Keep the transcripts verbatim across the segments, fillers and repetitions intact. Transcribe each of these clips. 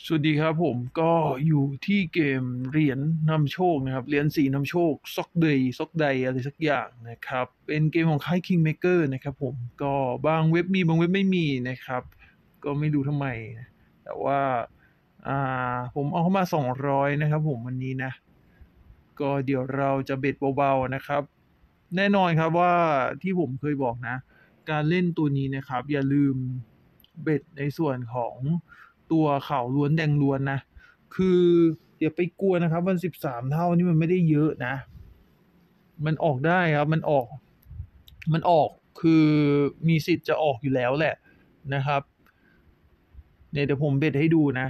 สวัสดีครับผมก็อยู่ที่เกมเหรียญนำโชคนะครับเหรียญสีนำโชคซ็อกเดย์ซ็อกใดอะไรสักอย่างนะครับเป็นเกมของค่าย Kingmaker นะครับผมก็บางเว็บมีบางเว็บไม่มีนะครับก็ไม่รู้ทำไมนะแต่ว่าอ่าผมเอาเข้ามาสองร้อยนะครับผมวันนี้นะก็เดี๋ยวเราจะเบ็ดเบาๆนะครับแน่นอนครับว่าที่ผมเคยบอกนะการเล่นตัวนี้นะครับอย่าลืมเบ็ดในส่วนของตัวขาวล้วนแดงล้วนนะ คืออย่าไปกลัวนะครับมันสิบสามเท่านี่มันไม่ได้เยอะนะมันออกได้ครับมันออกมันออกคือมีสิทธิ์จะออกอยู่แล้วแหละนะครับเนี่ยเดี๋ยวผมเบ็ดให้ดูนะ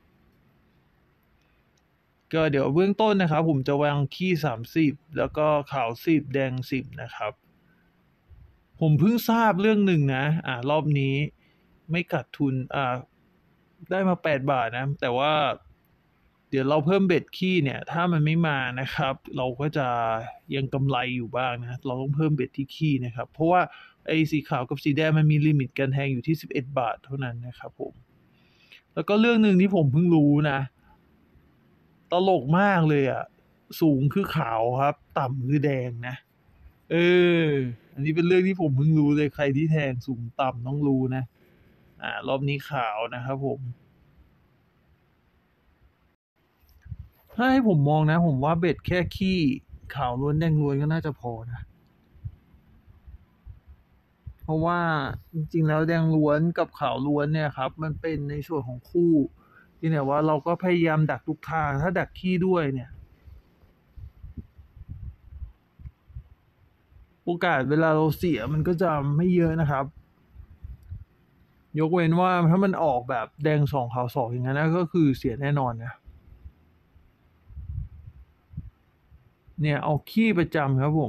ก็เดี๋ยวเบื้องต้นนะครับผมจะวางขี้สามสิบแล้วก็ขาวสิบแดงสิบนะครับผมเพิ่งทราบเรื่องหนึ่งนะอ่ารอบนี้ไม่ขาดทุนอ่าได้มาแปดบาทนะแต่ว่า เดี๋ยวเราเพิ่มเบ็ดขี้เนี่ยถ้ามันไม่มานะครับเราก็จะยังกำไรอยู่บ้างนะเราต้องเพิ่มเบ็ดที่ขี้นะครับเพราะว่าไอ้สีขาวกับสีแดงมันมีลิมิตการแทงอยู่ที่สิบเอ็ดบาทเท่านั้นนะครับผมแล้วก็เรื่องหนึ่งที่ผมเพิ่งรู้นะตลกมากเลยอ่ะสูงคือขาวครับต่ำคือแดงนะเอออันนี้เป็นเรื่องที่ผมเพิ่งรู้เลยใครที่แทงสูงต่ำต้องรู้นะอ่ารอบนี้ขาวนะครับผมถ้าให้ผมมองนะผมว่าเบ็ดแค่ขี้ขาวล้วนแดงล้วนก็น่าจะพอนะ เพราะว่าจริงๆแล้วแดงล้วนกับขาวล้วนเนี่ยครับมันเป็นในส่วนของคู่ที่เนี่ยว่าเราก็พยายามดักทุกทางถ้าดักขี้ด้วยเนี่ยโอกาสเวลาเราเสียมันก็จะไม่เยอะนะครับยกเว้นว่าถ้ามันออกแบบแดงสองขาวสองอย่างนั้นนะก็คือเสียแน่นอนนะเนี่ยเอาขี้ประจำครับผม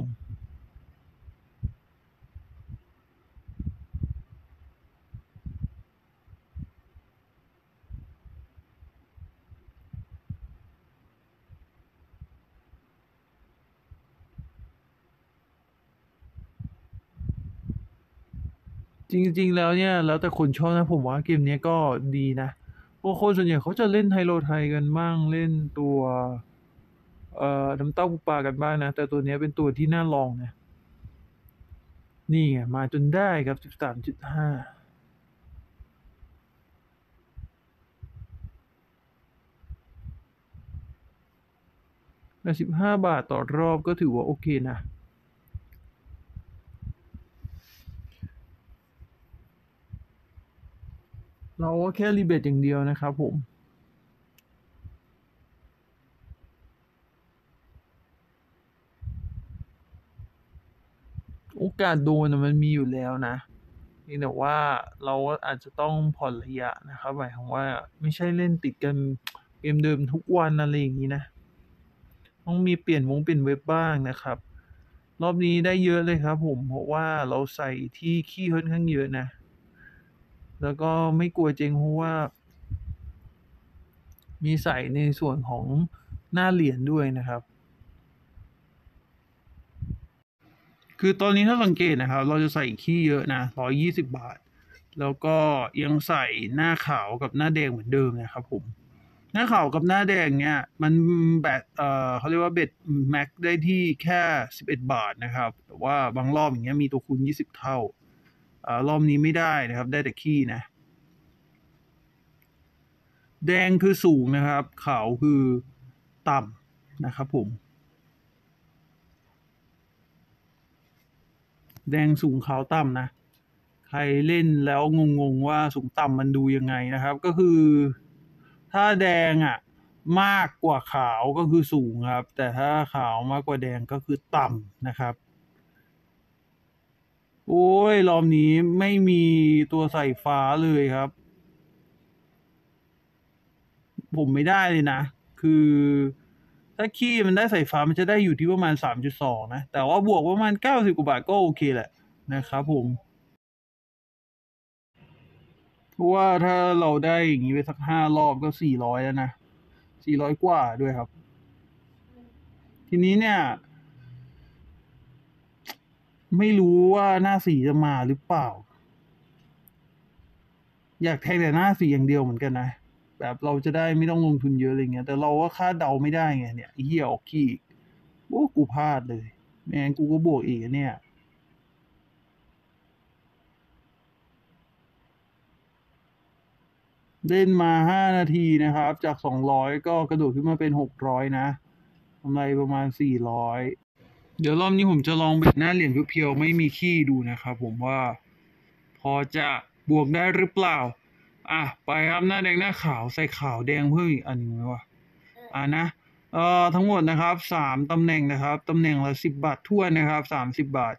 จริงๆแล้วเนี่ยแล้วแต่คนชอบนะผมว่าเกมนี้ก็ดีนะเพราะคนส่วนใหญ่เขาจะเล่นไฮโลไทยกันบ้างเล่นตัวเอ่อน้ำเต้าปูปลากันบ้างนะแต่ตัวนี้เป็นตัวที่น่าลองนะ นี่ไงมาจนได้ครับสิบสามจุดห้าและสิบห้าบาทต่อรอบก็ถือว่าโอเคนะเราก็แค่รีเบทอย่างเดียวนะครับผมโอกาสโดนน่ะมันมีอยู่แล้วนะเพียงแต่ว่าเราก็อาจจะต้องผ่อนระยะนะครับหมายความว่าไม่ใช่เล่นติดกันเกมเดิมทุกวันอะไรอย่างงี้นะต้องมีเปลี่ยนวงเปลี่ยนเว็บบ้างนะครับรอบนี้ได้เยอะเลยครับผมเพราะว่าเราใส่ที่ขี้ค่อนข้างเยอะนะแล้วก็ไม่กลัวเจ๊งเพราะว่ามีใส่ในส่วนของหน้าเหรียญด้วยนะครับ คือตอนนี้ถ้าสังเกตนะครับเราจะใส่ขี้เยอะนะหนึ่งร้อยยี่สิบบบาทแล้วก็ยังใส่หน้าขาวกับหน้าแดงเหมือนเดิมนะครับผมหน้าขาวกับหน้าแดงเนี่ยมันแบบเอ่อเขาเรียกว่าเบ็ดแม็กได้ที่แค่สิบเอ็ดบาทนะครับแต่ว่าบางรอบอย่างเงี้ยมีตัวคูณยี่สิบเท่าอ่ารอบนี้ไม่ได้นะครับได้แต่ขี้นะแดงคือสูงนะครับขาวคือต่ำนะครับผมแดงสูงขาวต่ำนะ ใครเล่นแล้วงงๆว่าสูงต่ำมันดูยังไงนะครับก็คือถ้าแดงอ่ะมากกว่าขาวก็คือสูงครับแต่ถ้าขาวมากกว่าแดงก็คือต่ำนะครับโอ้ยรอบนี้ไม่มีตัวใส่ฟ้าเลยครับผมไม่ได้เลยนะคือถ้าขี้มันได้ใส่ฟ้ามันจะได้อยู่ที่ประมาณสามจุดสองนะแต่ว่าบวกประมาณเก้าสิบกว่าบาทก็โอเคแหละนะครับผมเพราะว่าถ้าเราได้อย่างนี้ไปสักห้ารอบก็สี่ร้อยแล้วนะสี่ร้อยกว่าด้วยครับ ทีนี้เนี่ยไม่รู้ว่าหน้าสีจะมาหรือเปล่าอยากแทงแต่หน้าสีอย่างเดียวเหมือนกันนะแบบเราจะได้ไม่ต้องลงทุนเยอะอะไรเงี้ยแต่เราก็คาดเดาไม่ได้ไงเนี่ยไอ้เหี้ยออกขี้อีกโอ้กูพลาดเลยแม่งกูก็บวกอีกอะเนี่ยเล่นมาห้านาทีนะครับจากสองร้อยก็กระโดดขึ้นมาเป็นหกร้อยนะกำไรประมาณสี่ร้อยเดี๋ยวรอบนี้ผมจะลองเบ็ดหน้าเหรียญเพียวๆไม่มีขี้ดูนะครับผมว่าพอจะบวกได้หรือเปล่าอ่ะไปครับหน้าแดงหน้าขาวใส่ขาวแดงเพิ่มอีกอันหนึงไหมวะอ่านะเอ่อทั้งหมดนะครับสามตำแหน่งนะครับตำแหน่งละสิบบาททั่วนนะครับสามสิบบาท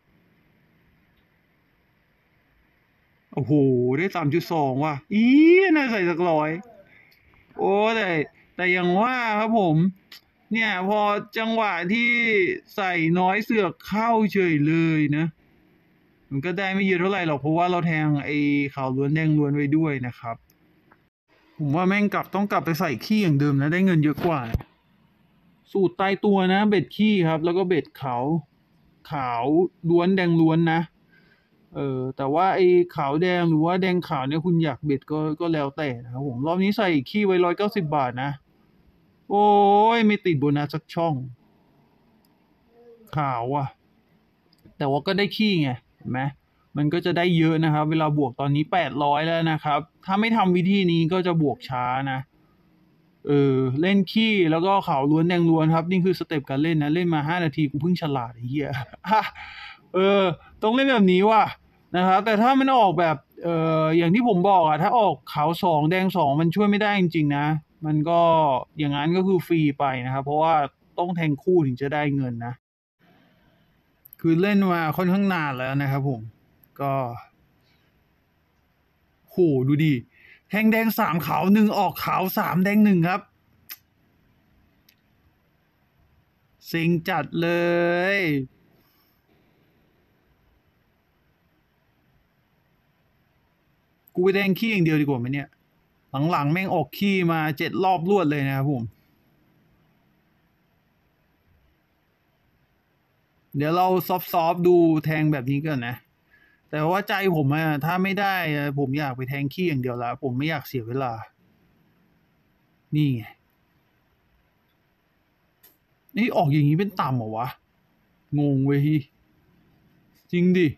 โอ้โหได้สามจุดสองว่ะอีน่าใส่สักร้อยโอ้แต่แต่ยังว่าครับผมเนี่ยพอจังหวะที่ใส่น้อยเสือกเข้าเฉยเลยนะมันก็ได้ไม่เยอะเท่าไหร่หรอกเพราะว่าเราแทงไอ้ขาวล้วนแดงล้วนไว้ด้วยนะครับผมว่าแม่งกลับต้องกลับไปใส่ขี้อย่างเดิมนะได้เงินเยอะกว่านะสูตรตายตัวนะเบ็ดขี้ครับแล้วก็เบ็ดขาวขาวล้วนแดงล้วนนะเออแต่ว่าไอ้ขาวแดงหรือว่าแดงขาวเนี่ยคุณอยากเบ็ดก็ก็แล้วแต่นะครับผมรอบนี้ใส่ขี้ไว้ร้อยเก้าสิบบาทนะโอ้ยไม่ติดโบนัสสักช่องขาวอ่ะแต่ว่าก็ได้ขี้ไงเห็นไหมมันก็จะได้เยอะนะครับเวลาบวกตอนนี้แปดร้อยแล้วนะครับถ้าไม่ทำวิธีนี้ก็จะบวกช้านะเออเล่นขี้แล้วก็ขาวล้วนแดงล้วนครับนี่คือสเต็ปการเล่นนะเล่นมาห้านาทีกูเพิ่งฉลาดไอ้เหี้ย เออต้องเล่นแบบนี้ว่ะนะครับแต่ถ้ามันออกแบบเอออย่างที่ผมบอกอะถ้าออกขาวสองแดงสองมันช่วยไม่ได้จริงๆนะมันก็อย่างนั้นก็คือฟรีไปนะครับเพราะว่าต้องแทงคู่ถึงจะได้เงินนะคือเล่นมาค่อนข้างนานแล้วนะครับผมก็โหดูดิแทงแดงสามขาวหนึ่งออกขาวสามแดงหนึ่งครับเซ็งจัดเลยกูไปแทงขี้อย่างเดียวดีกว่าไหมเนี่ยหลังๆแม่งออกขี้มาเจ็ดรอบรวดเลยนะครับผม เดี๋ยวเราซอฟต์ๆดูแทงแบบนี้ก่อนนะ แต่ว่าใจผมอะถ้าไม่ได้อะผมอยากไปแทงขี้อย่างเดียวละผมไม่อยากเสียเวลา นี่ไงนี่ออกอย่างนี้เป็นต่ำเหรอวะ งงเว้ยจริงดิ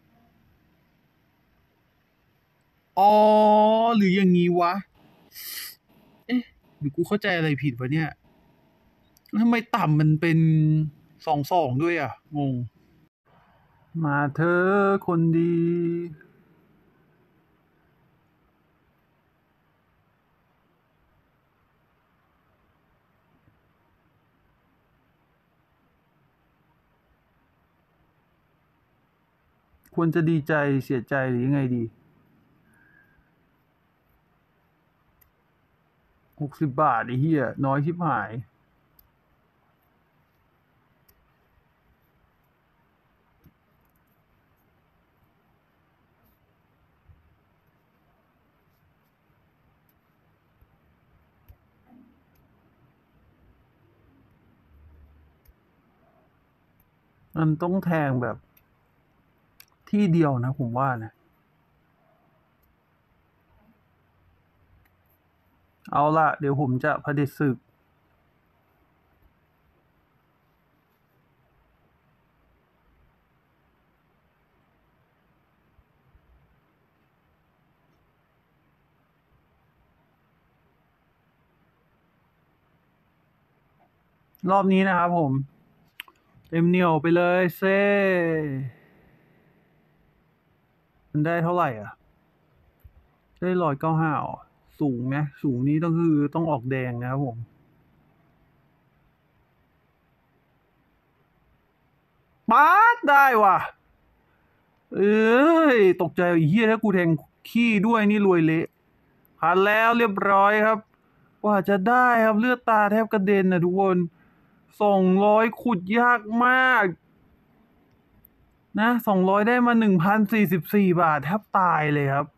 อ๋อ หรืออย่างนี้วะ เอ๊ะหรือกูเข้าใจอะไรผิดวะเนี่ยทำไมต่ำมันเป็นสองสองด้วยอ่ะ งง มาเธอคนดี ควรจะดีใจเสียใจหรือยังไงดี หกสิบบาทไอ้เหี้ยน้อยชิบหาย มันต้องแทงแบบที่เดียวนะผมว่านะ เอาละเดี๋ยวผมจะเผด็จศึก รอบนี้นะครับผม เต็มเหนียวไปเลยเซ่มันได้เท่าไหร่อ่ะ ได้ร้อยเก้าห้าอ๋อสูงไหมสูงนี้ต้องคือต้องออกแดงนะครับผมป๊าดได้ว่ะ เอ้ย ตกใจไอ้เหี้ยถ้ากูแทงขี้ด้วยนี่รวยเละผ่านแล้วเรียบร้อยครับกว่าจะได้ครับเลือดตาแทบกระเด็นนะทุกคนสองร้อยขุดยากมากนะสองร้อยได้มาหนึ่งพันสี่สิบสี่บาทแทบตายเลยครับ